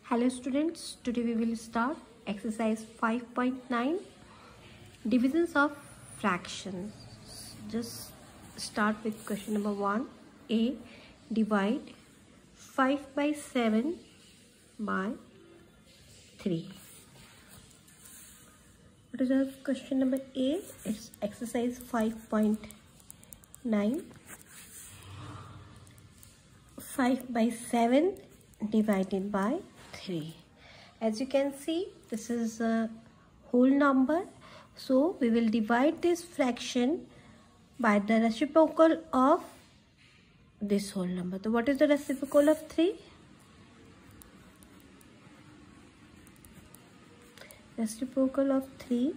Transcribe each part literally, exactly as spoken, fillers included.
Hello students, today we will start exercise five point nine, divisions of fractions. Just start with question number one. A, divide five by seven by three. What is our question number A? It's exercise five point nine. five by seven divided by three. As you can see, this is a whole number, so we will divide this fraction by the reciprocal of this whole number. So what is the reciprocal of three? Reciprocal of three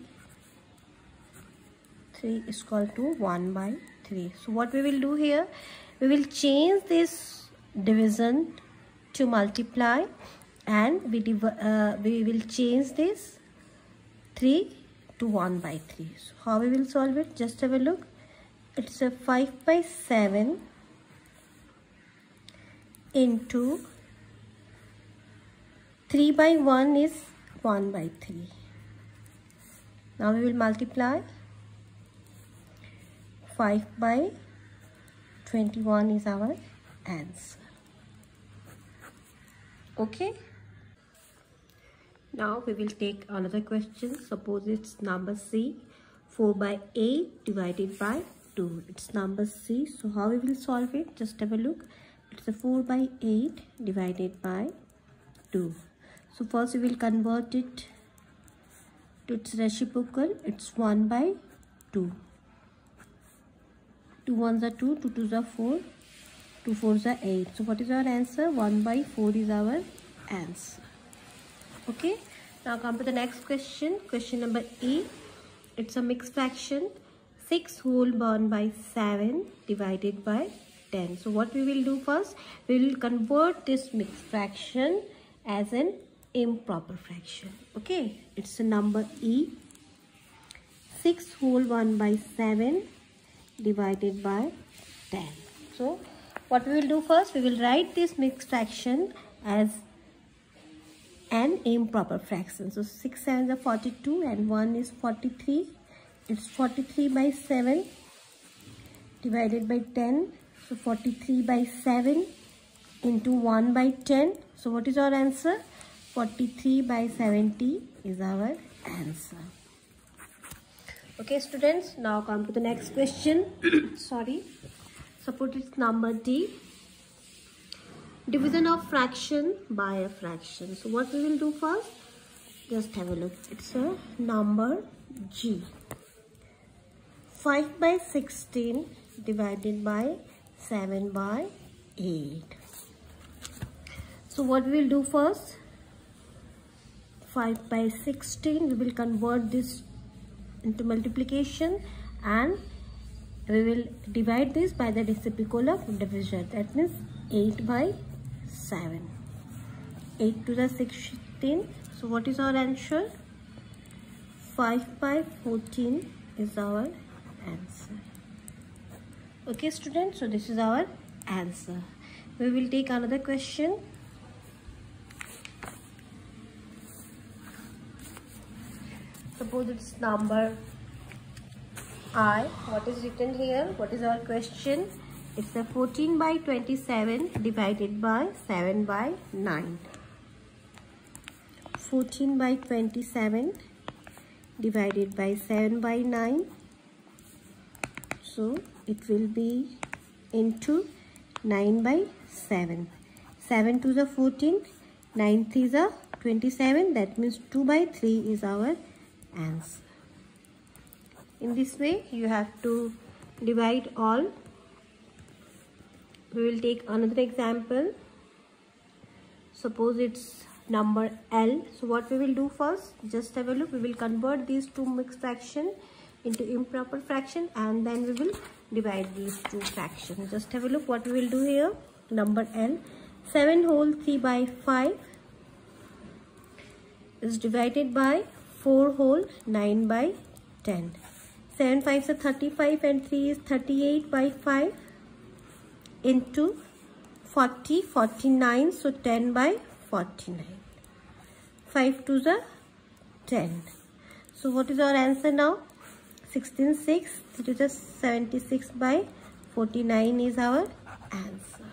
three is equal to one by three. So what we will do here, we will change this division to multiply, and we div uh, we will change this three to one by three. So how we will solve it? Just have a look. It's a five by seven into three by one is one by three. Now we will multiply. Five by twenty-one is our answer. Okay, now we will take another question. Suppose it's number C, four by eight divided by two. It's number C, so how we will solve it? Just have a look. It's a four by eight divided by two. So first we will convert it to its reciprocal. It's one by two. two ones are two, two twos are four, two fours are eight. So what is our answer? one by four is our answer. Okay, now come to the next question. Question number E. It's a mixed fraction. six whole borne by seven divided by ten. So what we will do first? We will convert this mixed fraction as an improper fraction. Okay, it's a number E. six whole borne by seven divided by ten. So what we will do first, we will write this mixed fraction as an improper fraction. So six sevens are forty-two and one is forty-three. It's forty-three by seven divided by ten. So forty-three by seven into one by ten. So what is our answer? forty-three by seventy is our answer. Okay students, now come to the next question. Sorry. Suppose it's number D, division of fraction by a fraction. So what we will do first? Just have a look. It's a number G. five by sixteen divided by seven by eight. So what we will do first? five by sixteen, we will convert this into multiplication, and we will divide this by the reciprocal of division. That means eight by seven. eight to the sixteen. So what is our answer? five by fourteen is our answer. Okay students, so this is our answer. We will take another question. Suppose it's number I. What is written here? What is our question? It's a fourteen by twenty-seven divided by seven by nine. fourteen by twenty-seven divided by seven by nine. So it will be into nine by seven. seven to the fourteen, nine threes are twenty-seven. That means two by three is our answer. In this way you have to divide all. We will take another example. Suppose it's number L. So what we will do first? Just have a look. We will convert these two mixed fraction into improper fraction, and then we will divide these two fractions. Just have a look what we will do here. Number L. seven whole three by five is divided by four whole nine by ten. seven fives are thirty-five and three is thirty-eight by five into forty, forty-nine. So ten by forty-nine. five to the ten. So what is our answer now? sixteen six, that is just seventy-six by forty-nine is our answer.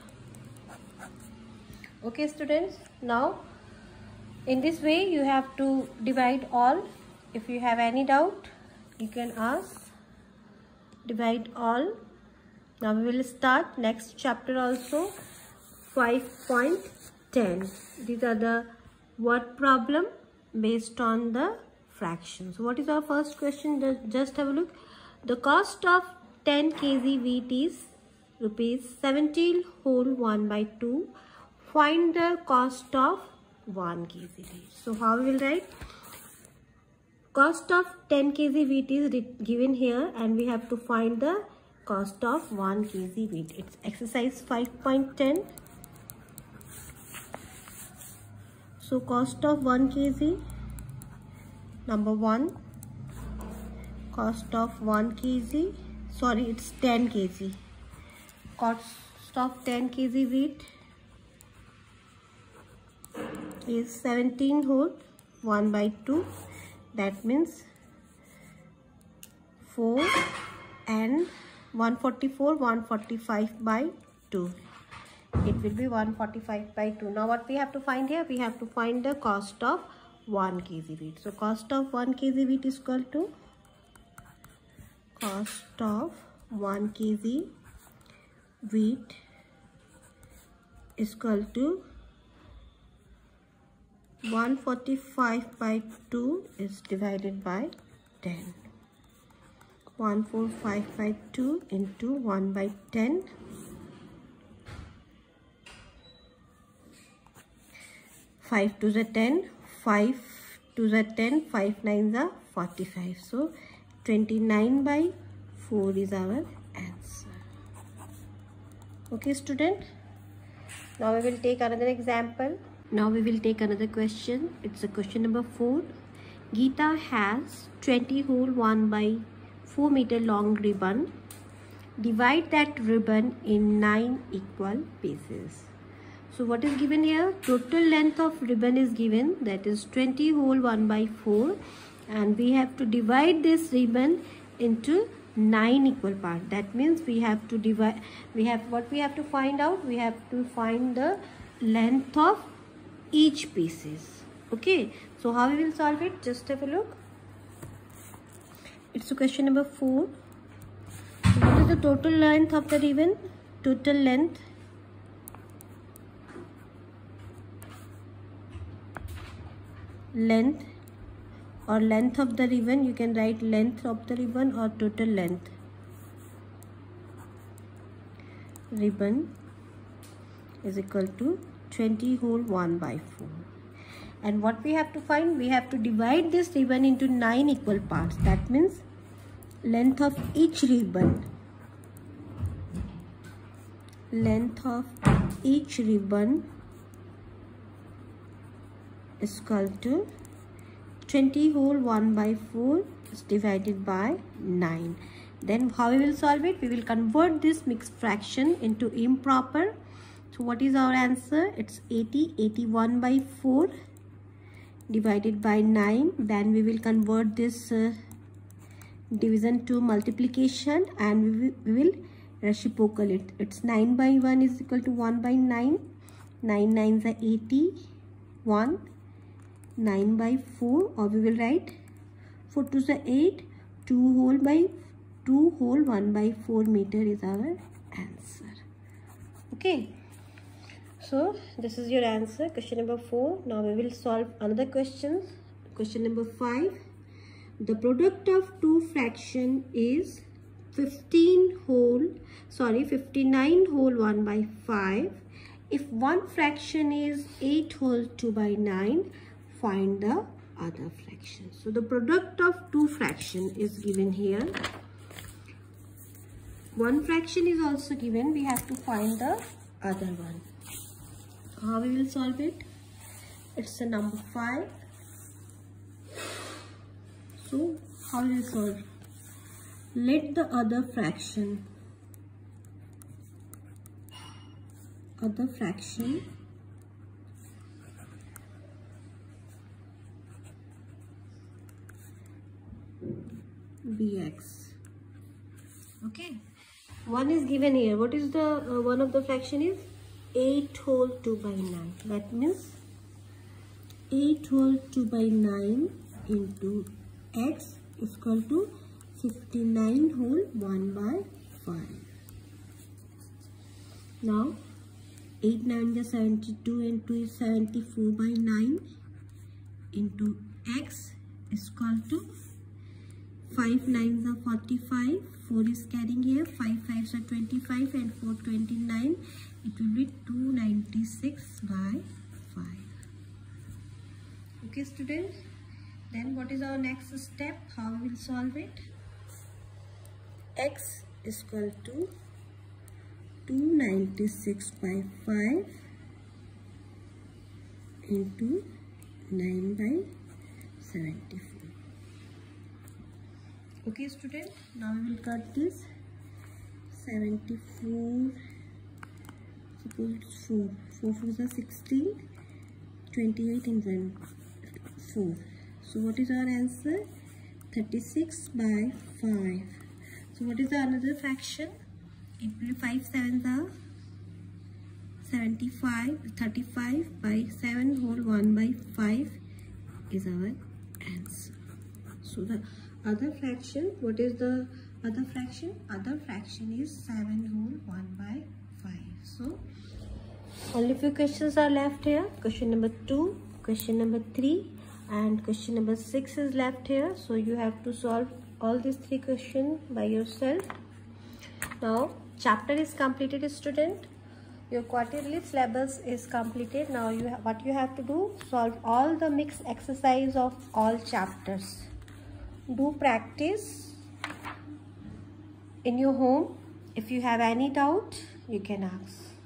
Okay students, now in this way you have to divide all. If you have any doubt, you can ask. Divide all. Now we will start next chapter also. five point ten. These are the word problem based on the fractions. What is our first question? Just have a look. The cost of ten kilograms wheat is rupees seventeen whole one by two. Find the cost of one kilogram wheat. So how we will write? Cost of ten kilograms wheat is given here and we have to find the cost of one kilogram wheat. It's exercise five point ten. So cost of one kilogram, number one, cost of one kilogram, sorry it's ten kilograms. Cost of ten kilograms wheat is seventeen whole one by two. That means four and one forty-four, one forty-five by two. It will be one forty-five by two. Now what we have to find here? We have to find the cost of one kilogram wheat. So cost of one kilogram wheat is equal to cost of one kilogram wheat is equal to one forty-five by two is divided by ten. one forty-five by two into one by ten. five to the ten, five to the ten, five nines are forty-five. So twenty-nine by four is our answer. Okay student. Now we will take another example. Now we will take another question. It's a question number four. Geeta has twenty whole one by four meter long ribbon. Divide that ribbon in nine equal pieces. So what is given here? Total length of ribbon is given, that is twenty whole one by four, and we have to divide this ribbon into nine equal parts. That means we have to divide, we have what we have to find out? We have to find the length of each pieces. Okay, so how we will solve it? Just have a look. It's a question number four. So what is the total length of the ribbon? Total length length or length of the ribbon, you can write length of the ribbon or total length. Ribbon is equal to twenty whole one by four. And what we have to find? We have to divide this ribbon into nine equal parts. That means length of each ribbon, length of each ribbon is equal to twenty whole one by four is divided by nine. Then how we will solve it? We will convert this mixed fraction into improper. So what is our answer? It's eighty, eighty-one by four divided by nine. Then we will convert this uh, division to multiplication and we will, we will reciprocal it. It's nine by one is equal to one by nine. nine nines are eighty-one. nine by four, or we will write four to the eight, two whole by two whole one by four meter is our answer. Okay, so this is your answer, question number four. Now we will solve another question. Question number five. The product of two fraction is fifteen whole sorry fifty-nine whole one by five. If one fraction is eight whole two by nine, find the other fraction. So the product of two fraction is given here. One fraction is also given. We have to find the other one. How we will solve it? It's a number five. So how will we solve? Let the other fraction other fraction bx. Okay, one is given here. What is the uh, one of the fraction is eight whole two by nine. That means eight whole two by nine into x is equal to fifty-nine whole one by five. Now eight nine is seventy-two and two is seventy-four by nine into x is equal to five nines are forty-five, four is carrying here, five fives are twenty-five and four twenty-nine. It will be two ninety-six by five. Okay students, then what is our next step? How we will solve it? X is equal to two ninety-six by five into nine by seventy-four. Okay student, now we will cut this. seventy-four, suppose four, four fours are sixteen, twenty-eight and then four. So what is our answer? thirty-six by five. So what is the another fraction? It will be five sevens are seventy-five, thirty-five by seven whole one by five is our answer. So the other fraction, what is the other fraction? Other fraction is seven whole one by five. So only few questions are left here. Question number two, question number three and question number six is left here. So you have to solve all these three questions by yourself. Now chapter is completed student. Your quarterly syllabus is completed. Now you have, what you have to do, solve all the mixed exercise of all chapters. Do practice in your home. If you have any doubt, you can ask.